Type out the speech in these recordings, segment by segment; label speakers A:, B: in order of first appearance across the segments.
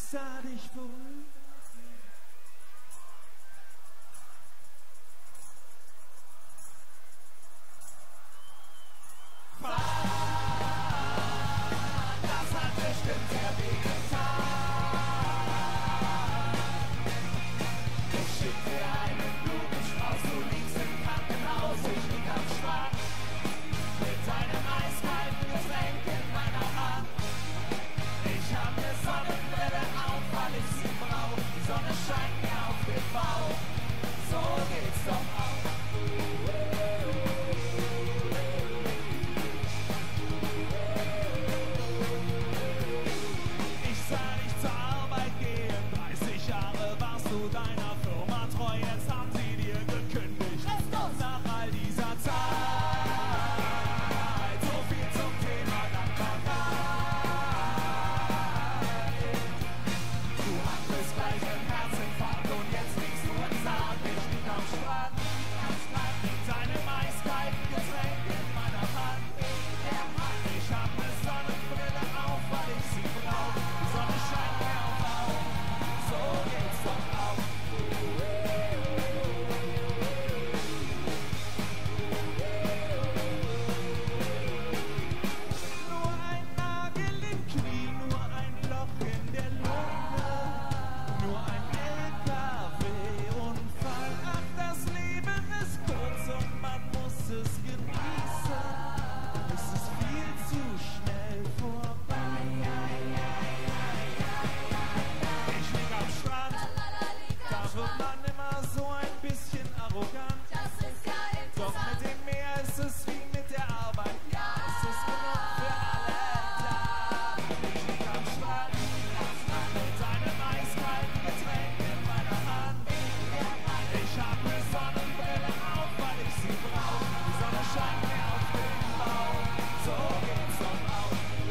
A: sah dich berühren. Das hat bestimmt sehr weh getan. Ich schick dir einen Blumenstrauß, du liegst im Krankenhaus, ich lieg am Strand. Mit deinem eiskalten Getränk in meiner Hand. Ich hab ne Sonnenbrille auf, weil ich sie brauch. Die Sonne scheint mir auf den Bauch. So geht's doch auch. Ich sah dich zur Arbeit gehen, 30 Jahre warst du deiner Firma treu, jetzt haben sie dir gekündigt. Nach all dieser Zeit, so viel zum Thema Dankbarkeit. Du hattest gleich einen Herzinfarkt und jetzt liegst du im Sarg, ich lieg am Strand. Mit deinem eiskalten Getränk in meiner Hand. Ich hab ne Sonnenbrille auf, weil ich sie brauch. Die Sonne scheint mir auf Augen, so geht's doch auch. Nur ein Nagel im Knie, nur ein Loch in der Lunge, nur ein LKW-Unfall. Ach, das Leben ist kurz und man muss es genießen. Es ist viel zu schnell vorbei. Ich lieg am Strand, da wird man immer so ein bisschen arrogant. Doch mit dem Meer ist es wie mit der Arbeit. Es ist genug für alle da. Ich lieg am Strand, mit deinem eiskalten Getränk in meiner Hand. Ich hab ne Sonnenbrille auf, weil ich sie brauch. Die Sonne scheint mir auf den Bauch. So geht's doch auch.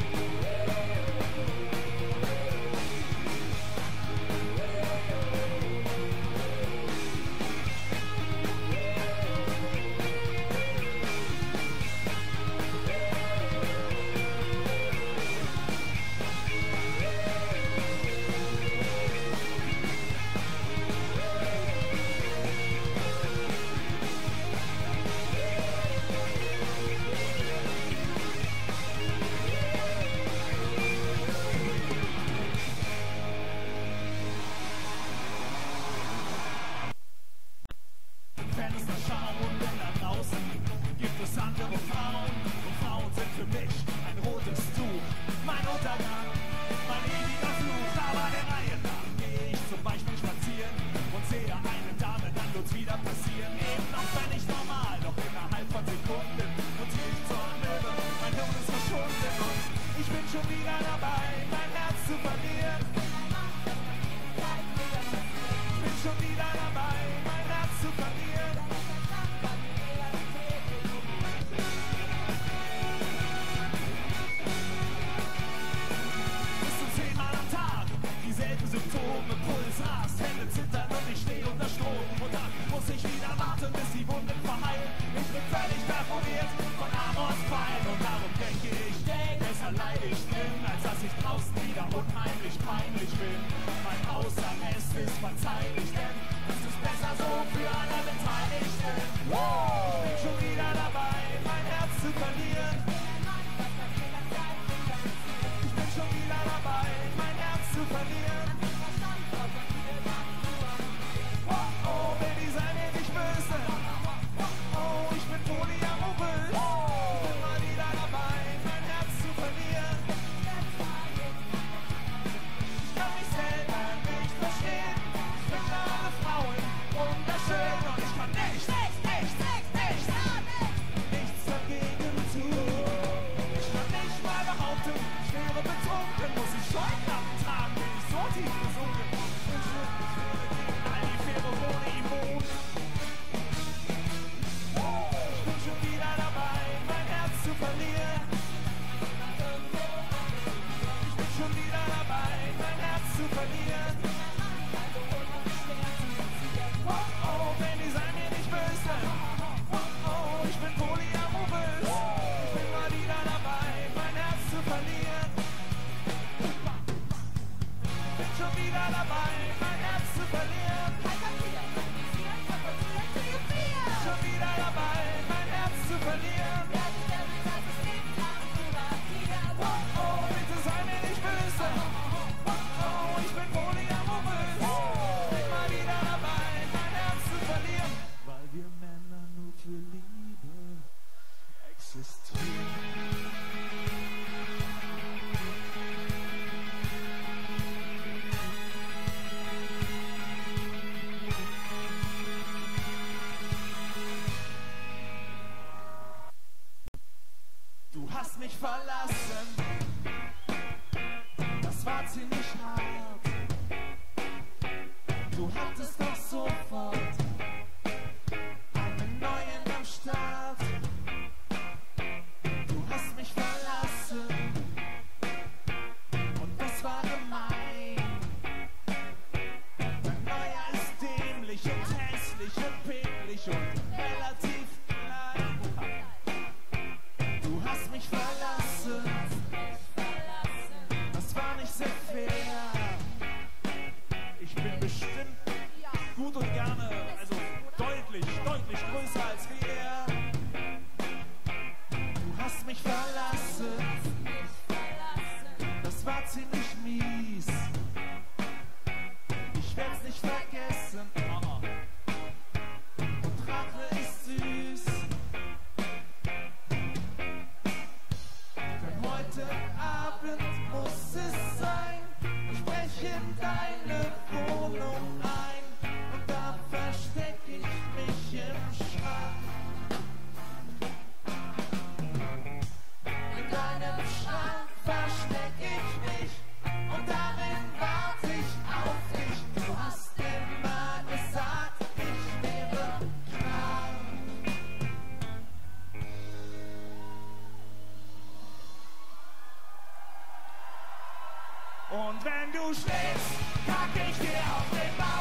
A: Fenster schauen und da draußen gibt es andere Frauen und Frauen sind für mich ein rotes Tuch. Mein Untergang, mein ewiger Fluch, aber der Reihe nach gehe ich zum Beispiel spazieren und sehe eine Dame, dann wird's wieder passieren. Eben noch wenn ich normal, doch innerhalb von Sekunden und ich zur Möwe, mein Hirn ist verschwunden und ich bin schon wieder dabei, mein Herz zu verlieren. Ich bin schon wieder dabei, mein Herz zu verlieren. Bis zu 10-mal am Tag, dieselben Symptome, Puls rast, Hände zittern und ich stehe unter Strom. Und dann muss ich wieder warten, bis die Wunden verheilen. Ich bin völlig perforiert von Amors Pfeil und darum denke ich, besser leide ich drin, als dass ich draußen wieder unheimlich peinlich bin. Mein Hausarrest ist verzeihlich, denn es ist besser so für alle Beteiligten. Ich bin schon wieder dabei, mein Herz zu verlieren. Ich bin schon wieder dabei, mein Herz zu verlieren. Oh, oh, Baby, sei mir nicht böse. Oh, ich bin polyamorös. Ich bin mal wieder dabei, mein Herz zu verlieren. Ich kann mich selber nicht verstehen. Ich finde alle Frauen wunderschön und ich kann nichts dagegen tun. Ich kann nicht mal behaupten, ich wäre betrunken. Muss ich Scheuklappen tragen, bin ich so tief gesunken. Ich wünsche, ich wäre gegen all die Pheromone immun. Ich bin schon wieder dabei, mein Herz zu verlieren. Ich bin schon wieder dabei, mein Herz zu verlieren. Oh, oh, Baby, sei mir nicht böse. Oh, oh, ich bin polyamorös. Ich bin mal wieder dabei, mein Herz zu verlieren. Schon wieder dabei, mein Herz zu verlieren. Schon wieder dabei, mein Herz zu verlieren. Oh, oh, bitte sei mir nicht böse. Oh, oh, ich bin polyamorös. Immer wieder dabei, mein Herz zu verlieren. Weil wir Männer nur für Liebe existieren. Du hast mich verlassen, das war ziemlich hart. Du hattest doch sofort einen neuen am Start. Du hast mich verlassen und das war gemein. Dein neuer ist dämlich und hässlich und pingelig und relativ klein. Du hast mich verlassen, das war nicht sehr fair. Ich bin bestimmt gut und gerne, also deutlich größer als wir. Du hast mich verlassen, das war ziemlich mies. Ich werd's nicht vergessen, und Rache ist süß. Denn heute Abend muss es sein, ich breche in deine Wohnung ein und da versteck ich mich im Schrank. In deinem Schrank versteck ich mich und darin warte ich auf dich. Du hast immer gesagt, ich wäre krank. Und wenn du schläfst, pack ich dir auf den Bauch.